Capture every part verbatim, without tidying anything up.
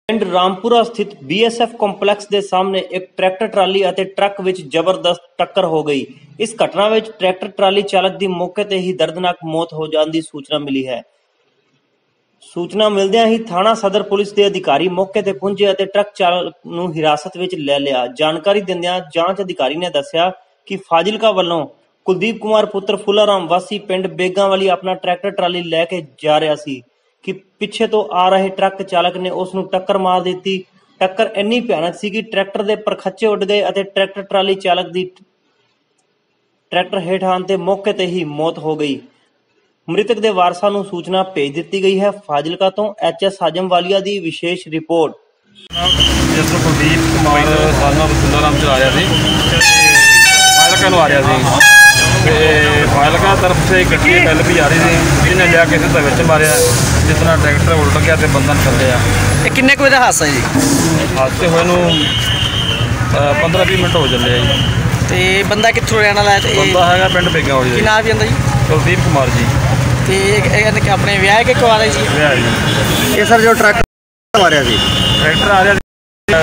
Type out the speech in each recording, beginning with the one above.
ਪਿੰਡ ਰਾਮਪੁਰਾ ਸਥਿਤ B S F complex ਦੇ ਸਾਹਮਣੇ ਇੱਕ ਟਰੈਕਟਰ ਟਰਾਲੀ ਅਤੇ ਟਰੱਕ ਵਿੱਚ ਜ਼ਬਰਦਸਤ ਟੱਕਰ ਹੋ ਗਈ। ਇਸ ਘਟਨਾ ਵਿੱਚ ਟਰੈਕਟਰ ਟਰਾਲੀ ਚਾਲਕ ਦੀ ਮੌਕੇ ਤੇ ਹੀ ਦਰਦਨਾਕ ਮੌਤ ਹੋ ਜਾਣ ਦੀ ਸੂਚਨਾ ਮਿਲੀ ਹੈ। ਸੂਚਨਾ ਮਿਲਦਿਆਂ ਹੀ ਥਾਣਾ ਸਦਰ ਪੁਲਿਸ ਦੇ ਅਧਿਕਾਰੀ ਮੌਕੇ ਤੇ ਪਹੁੰਚੇ ਅਤੇ ਟਰੱਕ ਚਾਲਕ ਨੂੰ ਹਿਰਾਸਤ ਵਿੱਚ ਲੈ ਲਿਆ। ਜਾਣਕਾਰੀ ਦਿੰਦਿਆਂ ਜਾਂਚ ਅਧਿਕਾਰੀ ਨੇ ਦੱਸਿਆ ਕਿ ਫਾਜ਼ਿਲਕਾ ਵੱਲੋਂ ਕੁਲਦੀਪ ਕੁਮਾਰ ਪੁੱਤਰ ਫੁੱਲਾਰਾਮ ਵਾਸੀ ਪਿੰਡ ਬੇਗਾਂਵਾਲੀ ਆਪਣਾ ਟਰੈਕਟਰ ਟਰਾਲੀ ਲੈ ਕੇ ਜਾ ਰਿਹਾ ਸੀ ਕਿ ਪਿੱਛੇ ਤੋਂ ਆ ਰਹੇ ਟਰੱਕ ਚਾਲਕ ਨੇ ਉਸ ਨੂੰ ਟੱਕਰ ਮਾਰ ਦਿੱਤੀ। ਟੱਕਰ ਇੰਨੀ ਭਿਆਨਕ ਸੀ ਕਿ ਟਰੈਕਟਰ ਦੇ ਪਰਖੱਚੇ ਉੱਡ ਗਏ ਅਤੇ ਟਰੈਕਟਰ ਟਰਾਲੀ ਚਾਲਕ ਦੀ ਟਰੈਕਟਰ ਹੇਠ ਆਉਣ ਤੇ ਮੌਕੇ ਤੇ ਹੀ ਮੌਤ ਹੋ ਗਈ। ਮ੍ਰਿਤਕ ਦੇ ਵਾਰਸਾਂ ਨੂੰ ਸੂਚਨਾ ਭੇਜ ਦਿੱਤੀ ਗਈ ਹੈ। ਫਾਜ਼ਿਲਕਾ ਤੋਂ ਐਚ ਐਸ ਹਾਜਮ ਵਾਲੀਆ ਦੀ ਵਿਸ਼ੇਸ਼ ਰਿਪੋਰਟ। ਜਿਸ ਨੂੰ ਕੁਲਦੀਪ ਕੁਮਾਰ ਸਾਨਾ ਫੁੱਲਾਰਾਮ ਚਲਾ ਰਿਹਾ ਸੀ, ਫਾਜ਼ਿਲਕਾ ਨੂੰ ਆ ਰਿਹਾ ਸੀ ਤੇ ਫਾਜ਼ਿਲਕਾ ਤਰਫ ਸੇ ਗੱਡੀ ਐਲ ਪੀ ਆ ਰਹੀ ਸੀ, ਜਿਹਨੇ ਲਿਆ ਕੇ ਸਿੱਧਾ ਵਿੱਚ ਮਾਰਿਆ, ਜਿਸ ਤਰ੍ਹਾਂ ਟਰੈਕਟਰ ਉਲਟ ਗਿਆ ਤੇ ਬੰਦਾ ਨਿਕਲਿਆ। ਇਹ ਕਿੰਨੇ ਕੁ ਵਜੇ ਦਾ ਹਾਦਸਾ ਜੀ? ਹਾਦਸੇ ਹੋਏ ਨੂੰ ਪੰਦਰਾਂ ਵੀਹ ਮਿੰਟ ਹੋ ਚੱਲੇ ਆ ਜੀ। ਤੇ ਬੰਦਾ ਕਿੱਥੋਂ ਰਹਿਣ ਵਾਲਾ ਹੈ? ਤੇ ਬੰਦਾ ਹੈਗਾ ਪਿੰਡ ਬੇਗਾਂਵਾਲੀ ਦਾ। ਕੀ ਨਾਮ ਵੀ ਹੁੰਦਾ ਜੀ? ਕੁਲਦੀਪ ਕੁਮਾਰ ਜੀ। ਤੇ ਇਹ ਆਪਣੇ ਵਿਆਹ ਕੇ ਕੁਆਰਾ ਜੀ? ਵਿਆਹ ਜੀ। ਇਹ ਸਰ ਜੋ ਟਰੱਕ ਮਾਰਿਆ ਸੀ, ਟਰੈਕਟਰ ਆ ਰਿਹਾ ਸੀ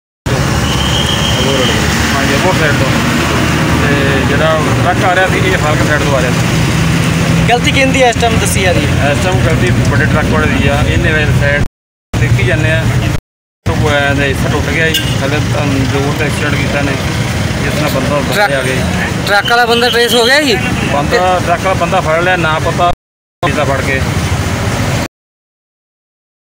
ਹਾਂਜੀ ਅਬੋਰ ਸਾਈਡ ਤੋਂ, ਤੇ ਜਿਹੜਾ ਟਰੱਕ ਆ ਰਿਹਾ ਸੀ ਇਹ ਫਾਜ਼ਿਲਕਾ ਸਾਈਡ ਤੋਂ ਆ ਰਿਹਾ ਸੀ। ਗਲਤੀ ਕਿਹਦੀ ਇਸ ਟਾਈਮ ਦੱਸੀ ਜਾ ਰਹੀ ਹੈ? ਇਸ ਟਾਈਮ ਗਲਤੀ ਵੱਡੇ ਟਰੱਕ ਵਾਲੇ ਦੀ ਆ। ਇਹਨੇ ਵੇ ਸਾਈਡ ਦੇਖੀ ਜਾਂਦੇ ਆ ਦਾ ਹਿੱਸਾ ਟੁੱਟ ਗਿਆ ਜੀ, ਥੱਲੇ ਜ਼ੋਰ ਤੇ ਐਕਸੀਡੈਂਟ ਕੀਤਾ ਨੇ, ਜਿਸ ਨਾਲ ਬੰਦਾ ਉੱਤੇ ਆ ਗਿਆ। ਟਰੱਕ ਵਾਲਾ ਬੰਦਾ ਟਰੇਸ ਹੋ ਗਿਆ ਜੀ? ਬੰਦਾ ਟਰੱਕ ਵਾਲਾ ਬੰਦਾ ਫੜ ਲਿਆ, ਨਾ ਪਤਾ ਫੜ ਕੇ